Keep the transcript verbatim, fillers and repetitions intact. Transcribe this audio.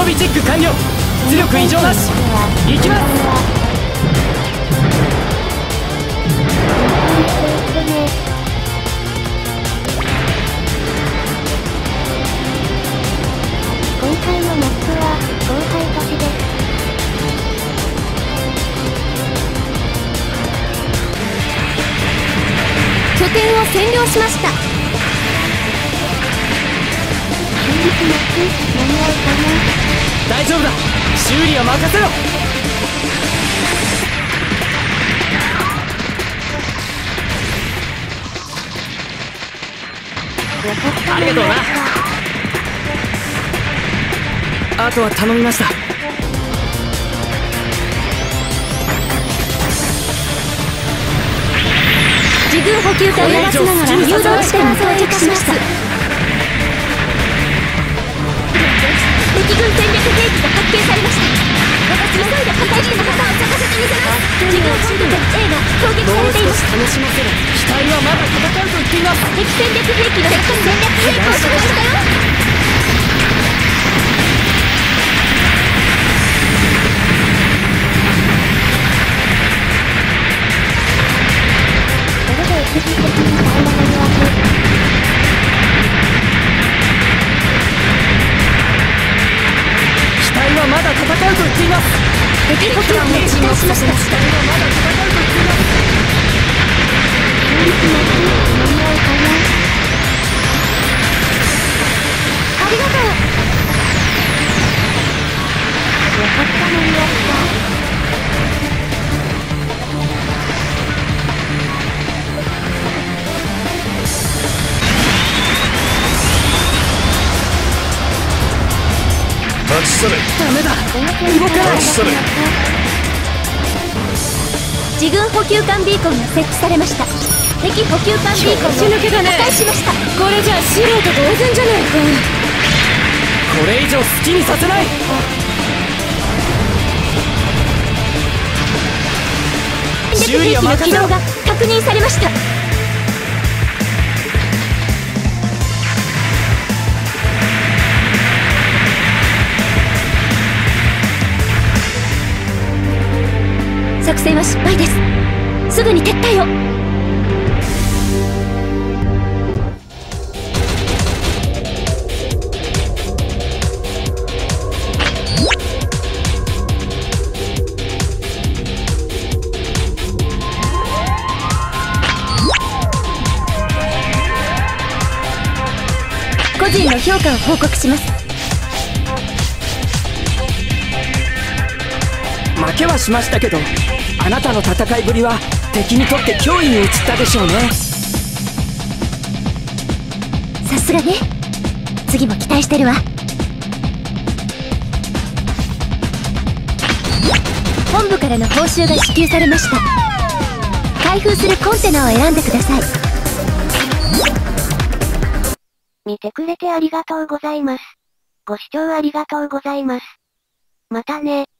備チェック完了。出力異常なし。行きます。 今回のマップは後輩都市です。 拠点を占領しました。 修理します。間に合うかな。 大丈夫だ。修理は任せろ。ありがとうな。あとは頼みました。 自軍補給隊を出しながら誘導地点に到着しました。敵軍戦略兵器が発見されました。私急いで破壊機の旗を咲かせてみせます。自軍本部と A が攻撃されています。 楽しませろ。機体はまだ戦うと言っています。 敵戦略兵器の敵戦略成功しましたよ。 一時的にタイムマニュアル。 機体はまだ戦うと言っています。 敵補給兵器を打ちました。 機体はまだ戦うと言っています。 修理します。間に合うかな。 ありがとう。 よかった間に合った。 立ち去れ。 ダメだ。動かない。 立ち去れ。 自軍補給艦ビーコンが設置されました。敵補給艦ビーコンを破壊しました。これじゃ素人同然じゃないか。 これ以上好きにさせない。 戦略兵器の起動が確認されました。作戦は失敗です。すぐに撤退を。個人の評価を報告します。 負けはしましたけど、あなたの戦いぶりは敵にとって脅威に移ったでしょうね。 さすがね。次も期待してるわ。本部からの報酬が支給されました。開封するコンテナを選んでください。 見てくれてありがとうございます。ご視聴ありがとうございます。またね。